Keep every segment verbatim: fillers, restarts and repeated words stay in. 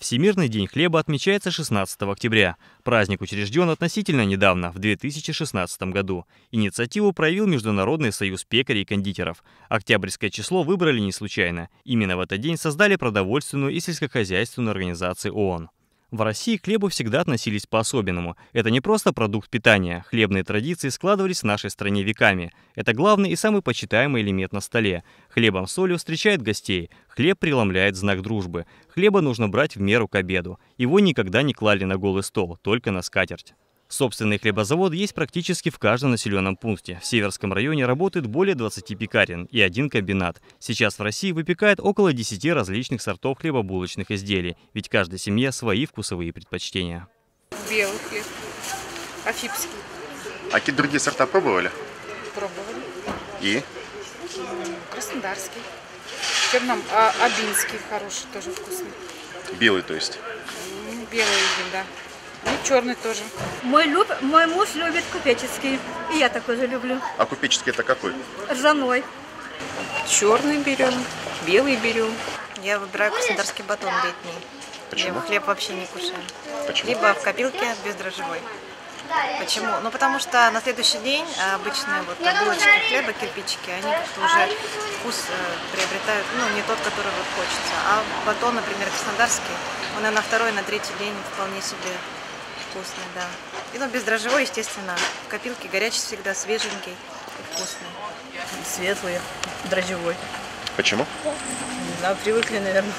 Всемирный день хлеба отмечается шестнадцатого октября. Праздник учрежден относительно недавно, в две тысячи шестнадцатом году. Инициативу проявил Международный союз пекарей и кондитеров. Октябрьское число выбрали не случайно. Именно в этот день создали продовольственную и сельскохозяйственную организации ООН. В России к хлебу всегда относились по-особенному. Это не просто продукт питания. Хлебные традиции складывались в нашей стране веками. Это главный и самый почитаемый элемент на столе. Хлебом с солью встречает гостей. Хлеб преломляет знак дружбы. Хлеба нужно брать в меру к обеду. Его никогда не клали на голый стол, только на скатерть. Собственный хлебозавод есть практически в каждом населенном пункте. В Северском районе работает более двадцати пекарен и один комбинат. Сейчас в России выпекают около десяти различных сортов хлебобулочных изделий, ведь каждой семье свои вкусовые предпочтения. Белый хлеб, афипский. А какие другие сорта пробовали? Пробовали. И? Краснодарский. Черном, а, абинский хороший, тоже вкусный. Белый, то есть? Белый едим, да. И черный тоже. Мой, люб... Мой муж любит купеческий, и я такой же люблю. А купеческий это какой? Ржаной. Черный берем, белый берем. Я выбираю краснодарский батон летний. Почему? Я хлеб вообще не кушаю. Почему? Либо в копилке бездрожжевой. Почему? Ну потому что на следующий день обычные вот булочки хлеба, кирпичики, они как-то уже вкус приобретают, ну не тот, который вот хочется. А батон, например, краснодарский, он и на второй, и на третий день вполне себе вкусный, да. И ну бездрожжевой, естественно, в копилке горячий всегда, свеженький и вкусный. Светлый, дрожжевой. Почему? Не знаю, привыкли, наверное.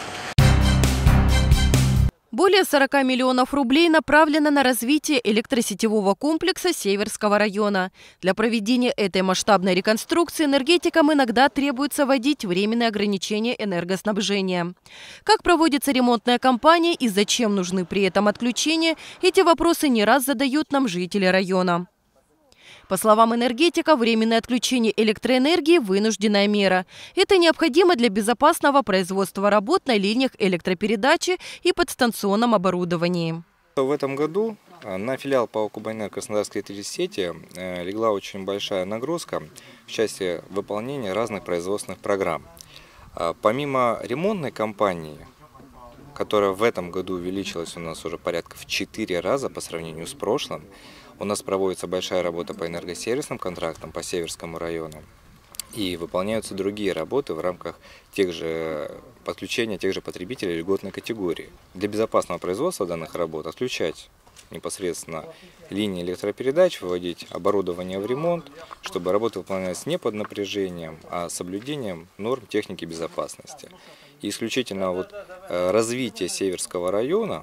Более сорока миллионов рублей направлено на развитие электросетевого комплекса Северского района. Для проведения этой масштабной реконструкции энергетикам иногда требуется вводить временные ограничения энергоснабжения. Как проводится ремонтная кампания и зачем нужны при этом отключения, эти вопросы не раз задают нам жители района. По словам энергетика, временное отключение электроэнергии – вынужденная мера. Это необходимо для безопасного производства работ на линиях электропередачи и подстанционном оборудовании. В этом году на филиал ПАО «Кубэнерго» Краснодарской электросети легла очень большая нагрузка в части выполнения разных производственных программ. Помимо ремонтной кампании, которая в этом году увеличилась у нас уже порядка в четыре раза по сравнению с прошлым, у нас проводится большая работа по энергосервисным контрактам по Северскому району. И выполняются другие работы в рамках тех же подключения тех же потребителей льготной категории. Для безопасного производства данных работ отключать непосредственно линии электропередач, выводить оборудование в ремонт, чтобы работы выполнялись не под напряжением, а с соблюдением норм техники безопасности. И исключительно вот развитие Северского района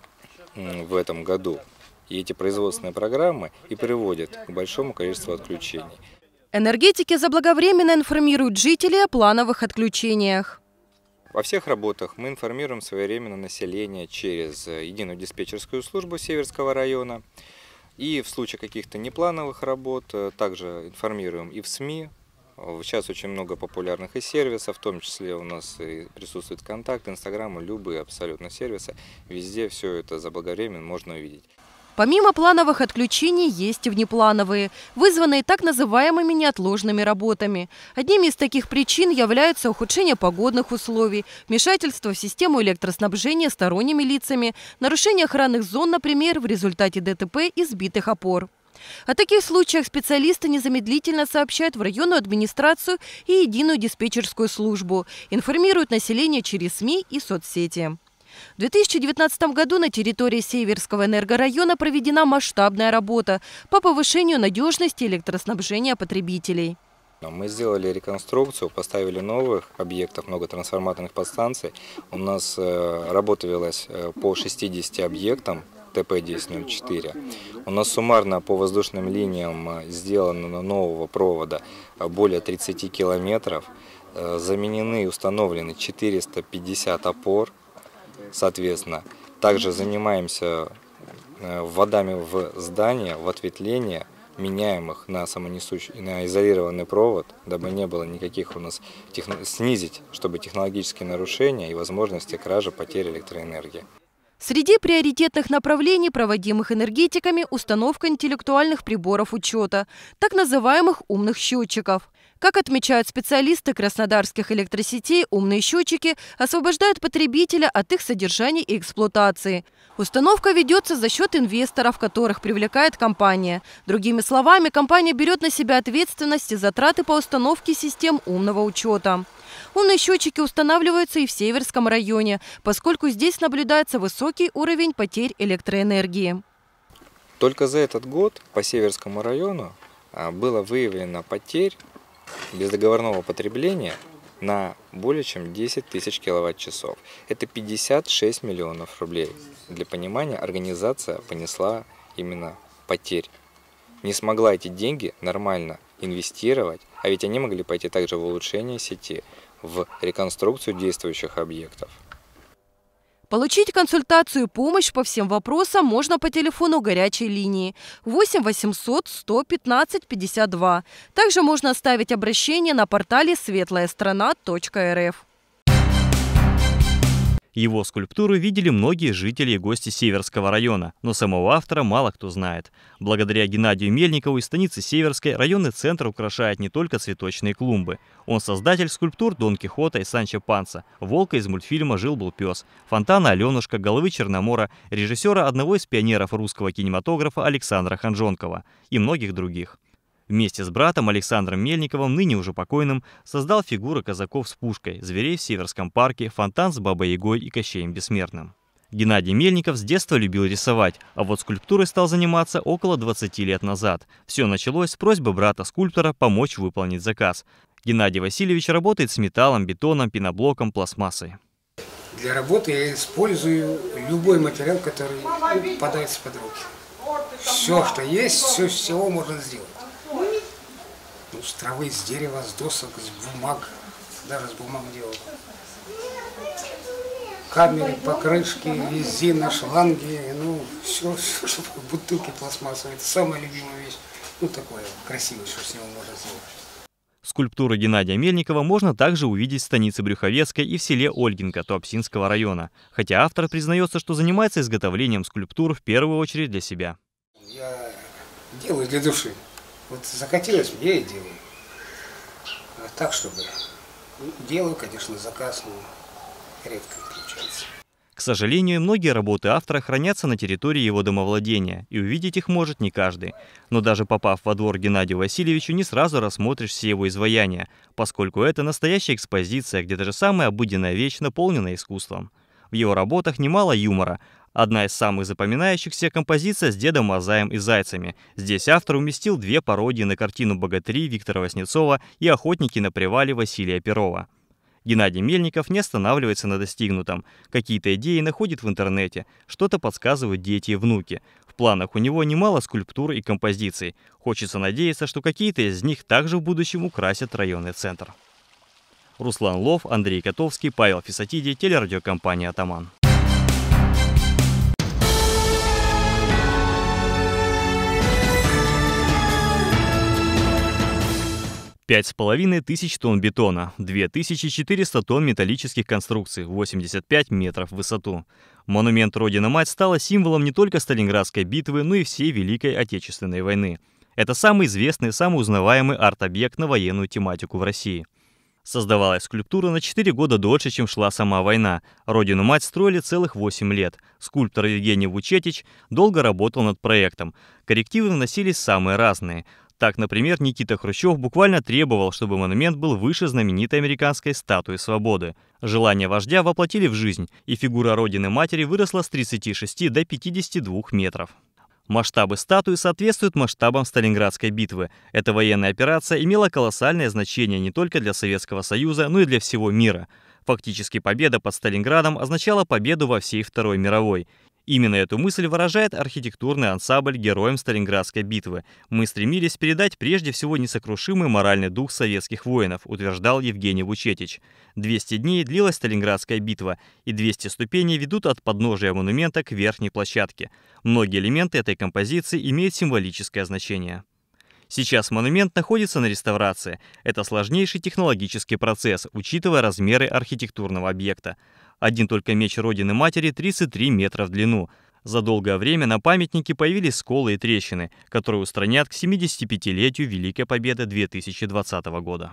в этом году и эти производственные программы и приводят к большому количеству отключений. Энергетики заблаговременно информируют жителей о плановых отключениях. Во всех работах мы информируем своевременно население через единую диспетчерскую службу Северского района. И в случае каких-то неплановых работ также информируем и в СМИ. Сейчас очень много популярных и сервисов, в том числе у нас и присутствует Контакт, Инстаграм, любые абсолютно сервисы. Везде все это заблаговременно можно увидеть. Помимо плановых отключений есть и внеплановые, вызванные так называемыми неотложными работами. Одними из таких причин являются ухудшение погодных условий, вмешательство в систему электроснабжения сторонними лицами, нарушение охранных зон, например, в результате ДТП и сбитых опор. О таких случаях специалисты незамедлительно сообщают в районную администрацию и единую диспетчерскую службу, информируют население через СМИ и соцсети. В две тысячи девятнадцатом году на территории Северского энергорайона проведена масштабная работа по повышению надежности электроснабжения потребителей. Мы сделали реконструкцию, поставили новых объектов, много трансформаторных подстанций. У нас работа велась по шестидесяти объектам Т П десять ноль четыре. У нас суммарно по воздушным линиям сделано нового провода более тридцати километров. Заменены и установлены четыреста пятьдесят опор. Соответственно, также занимаемся вводами в здание, в ответвление, меняем их на самонесущий, на изолированный провод, дабы не было никаких у нас, техно... снизить, чтобы технологические нарушения и возможности кражи, потери электроэнергии. Среди приоритетных направлений, проводимых энергетиками, установка интеллектуальных приборов учета, так называемых умных счетчиков. Как отмечают специалисты краснодарских электросетей, умные счетчики освобождают потребителя от их содержания и эксплуатации. Установка ведется за счет инвесторов, которых привлекает компания. Другими словами, компания берет на себя ответственность и затраты по установке систем умного учета. Умные счетчики устанавливаются и в Северском районе, поскольку здесь наблюдается высокий уровень потерь электроэнергии. Только за этот год по Северскому району было выявлено потерь бездоговорного потребления на более чем десять тысяч киловатт-часов. Это пятьдесят шесть миллионов рублей. Для понимания, организация понесла именно потерь. Не смогла эти деньги нормально инвестировать, а ведь они могли пойти также в улучшение сети, в реконструкцию действующих объектов. Получить консультацию и помощь по всем вопросам можно по телефону горячей линии восемь восемьсот сто пятнадцать пятьдесят два. Также можно оставить обращение на портале светлая страна точка эр эф. Его скульптуру видели многие жители и гости Северского района, но самого автора мало кто знает. Благодаря Геннадию Мельникову из станицы Северской районный центр украшает не только цветочные клумбы. Он создатель скульптур Дон Кихота и Санчо Панса, волка из мультфильма «Жил-был пес», фонтана Аленушка, головы Черномора, режиссера одного из пионеров русского кинематографа Александра Ханжонкова и многих других. Вместе с братом Александром Мельниковым, ныне уже покойным, создал фигуры казаков с пушкой, зверей в Северском парке, фонтан с Бабой-Ягой и Кощеем Бессмертным. Геннадий Мельников с детства любил рисовать, а вот скульптурой стал заниматься около двадцати лет назад. Все началось с просьбы брата-скульптора помочь выполнить заказ. Геннадий Васильевич работает с металлом, бетоном, пеноблоком, пластмассой. Для работы я использую любой материал, который попадается под руки. Все, что есть, все, всего можно сделать. Ну, с травы, с дерева, с досок, с бумаг, даже с бумаг делал. Камеры, покрышки, резина, шланги, ну, все, все, что бутылки пластмассовые, это самая любимая вещь. Ну, такое красивое, что с него можно сделать. Скульптуры Геннадия Мельникова можно также увидеть в станице Брюховецкой и в селе Ольгинка Туапсинского района. Хотя автор признается, что занимается изготовлением скульптур в первую очередь для себя. Я делаю для души. Вот захотелось, я и делаю. А так, чтобы делаю, конечно, заказ, но редко получается. К сожалению, многие работы автора хранятся на территории его домовладения, и увидеть их может не каждый. Но даже попав во двор Геннадию Васильевичу, не сразу рассмотришь все его изваяния, поскольку это настоящая экспозиция, где даже самая обыденная вещь наполнена искусством. В его работах немало юмора. Одна из самых запоминающихся — композиция с Дедом Мазаем и зайцами. Здесь автор уместил две пародии на картину «Богатыри» Виктора Васнецова и «Охотники на привале» Василия Перова. Геннадий Мельников не останавливается на достигнутом. Какие-то идеи находит в интернете, что-то подсказывают дети и внуки. В планах у него немало скульптур и композиций. Хочется надеяться, что какие-то из них также в будущем украсят районный центр. Руслан Лов, Андрей Котовский, Павел Фисатиди, телерадиокомпания «Атаман». Пять с половиной тысяч тонн бетона, две тысячи четыреста тонн металлических конструкций, восемьдесят пять метров в высоту. Монумент «Родина-Мать» стала символом не только Сталинградской битвы, но и всей Великой Отечественной войны. Это самый известный, самый узнаваемый арт-объект на военную тематику в России. Создавалась скульптура на четыре года дольше, чем шла сама война. «Родину-Мать» строили целых восемь лет. Скульптор Евгений Вучетич долго работал над проектом. Коррективы вносились самые разные. Так, например, Никита Хрущев буквально требовал, чтобы монумент был выше знаменитой американской статуи свободы. Желание вождя воплотили в жизнь, и фигура Родины-Матери выросла с тридцати шести до пятидесяти двух метров. Масштабы статуи соответствуют масштабам Сталинградской битвы. Эта военная операция имела колоссальное значение не только для Советского Союза, но и для всего мира. Фактически победа под Сталинградом означала победу во всей Второй мировой. Именно эту мысль выражает архитектурный ансамбль «Героям Сталинградской битвы». Мы стремились передать прежде всего несокрушимый моральный дух советских воинов, утверждал Евгений Вучетич. двести дней длилась Сталинградская битва, и двести ступеней ведут от подножия монумента к верхней площадке. Многие элементы этой композиции имеют символическое значение. Сейчас монумент находится на реставрации. Это сложнейший технологический процесс, учитывая размеры архитектурного объекта. Один только меч Родины-Матери тридцать три метра в длину. За долгое время на памятнике появились сколы и трещины, которые устранят к семидесятипятилетию Великой Победы две тысячи двадцатого года.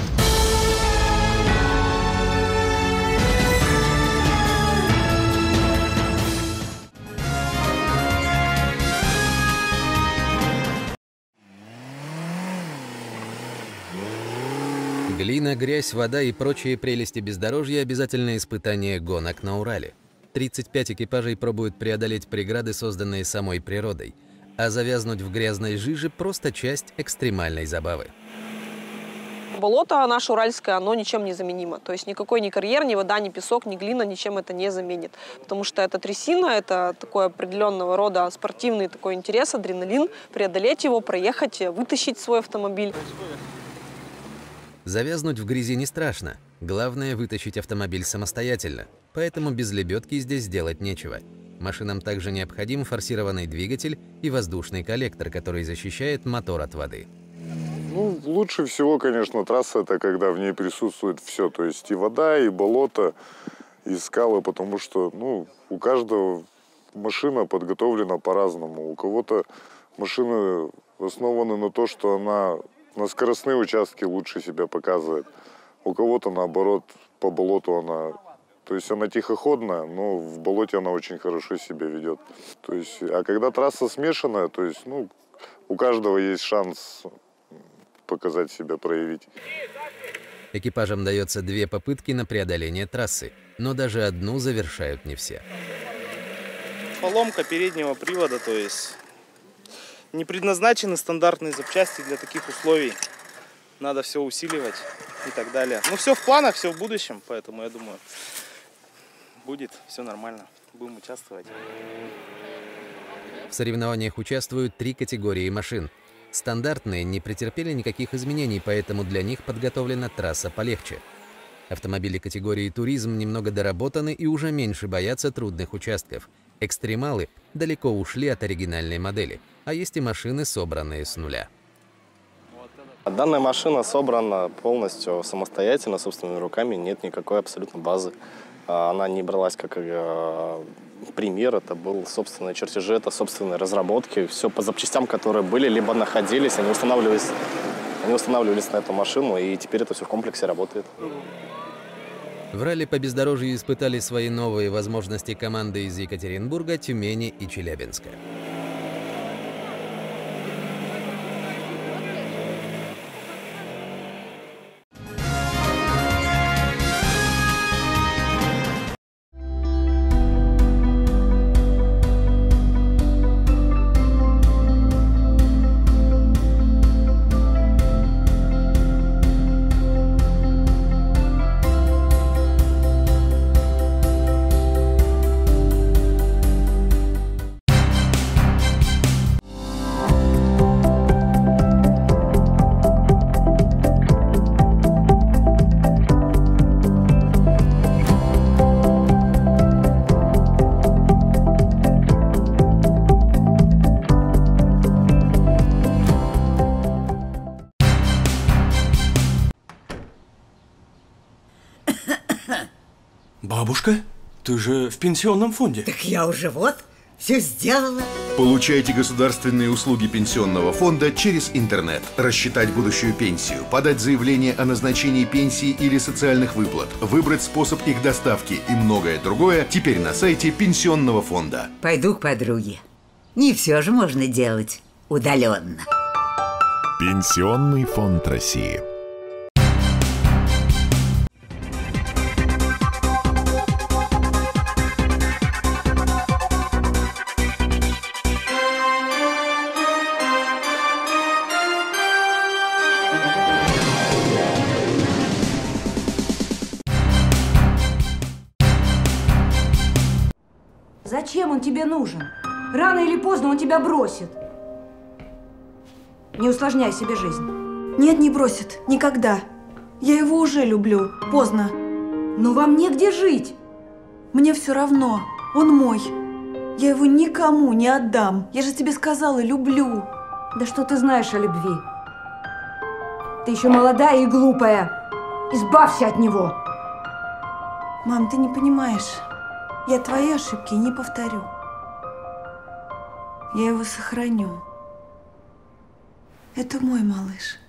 Глина, грязь, вода и прочие прелести бездорожья – обязательное испытание гонок на Урале. тридцать пять экипажей пробуют преодолеть преграды, созданные самой природой. А завязнуть в грязной жиже – просто часть экстремальной забавы. Болото наше уральское, оно ничем не заменимо. То есть никакой ни карьер, ни вода, ни песок, ни глина ничем это не заменит. Потому что это трясина, это такой определенного рода спортивный такой интерес, адреналин. Преодолеть его, проехать, вытащить свой автомобиль. Завязнуть в грязи не страшно. Главное – вытащить автомобиль самостоятельно. Поэтому без лебедки здесь делать нечего. Машинам также необходим форсированный двигатель и воздушный коллектор, который защищает мотор от воды. Ну, лучше всего, конечно, трасса – это когда в ней присутствует все. То есть и вода, и болото, и скалы, потому что ну, у каждого машина подготовлена по-разному. У кого-то машины основаны на то, что она на скоростные участки лучше себя показывает. У кого-то, наоборот, по болоту она... То есть она тихоходная, но в болоте она очень хорошо себя ведет. То есть, а когда трасса смешанная, то есть, ну, у каждого есть шанс показать себя, проявить. Экипажам дается две попытки на преодоление трассы, но даже одну завершают не все. Поломка переднего привода, то есть не предназначены стандартные запчасти для таких условий. Надо все усиливать и так далее. Но все в планах, все в будущем, поэтому я думаю, будет все нормально. Будем участвовать. В соревнованиях участвуют три категории машин. Стандартные не претерпели никаких изменений, поэтому для них подготовлена трасса полегче. Автомобили категории «Туризм» немного доработаны и уже меньше боятся трудных участков. Экстремалы далеко ушли от оригинальной модели, а есть и машины, собранные с нуля. Данная машина собрана полностью самостоятельно, собственными руками, нет никакой абсолютно базы. Она не бралась как пример, это был собственные чертежи, это собственные разработки. Все по запчастям, которые были, либо находились, они устанавливались, они устанавливались на эту машину, и теперь это все в комплексе работает. В ралли по бездорожью испытали свои новые возможности команды из Екатеринбурга, Тюмени и Челябинска. Бабушка, ты же в пенсионном фонде. Так я уже вот все сделала. Получайте государственные услуги пенсионного фонда через интернет. Рассчитать будущую пенсию, подать заявление о назначении пенсии или социальных выплат, выбрать способ их доставки и многое другое теперь на сайте пенсионного фонда. Пойду к подруге. Не все же можно делать удаленно. Пенсионный фонд России. Зачем он тебе нужен? Рано или поздно он тебя бросит. Не усложняй себе жизнь. Нет, не бросит. Никогда. Я его уже люблю. Поздно. Но вам негде жить. Мне все равно. Он мой. Я его никому не отдам. Я же тебе сказала, люблю. Да что ты знаешь о любви? Ты еще молодая и глупая. Избавься от него. Мам, ты не понимаешь. Я твои ошибки не повторю. Я его сохраню. Это мой малыш.